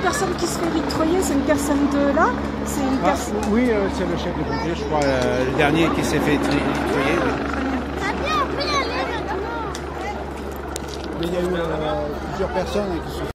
personne qui se fait victroyer, c'est une personne de là? C'est une personne... Oui, c'est le chef de pompier, je crois, le dernier qui s'est fait victroyer. On peut y aller maintenant. Mais il y a eu plusieurs personnes qui se sont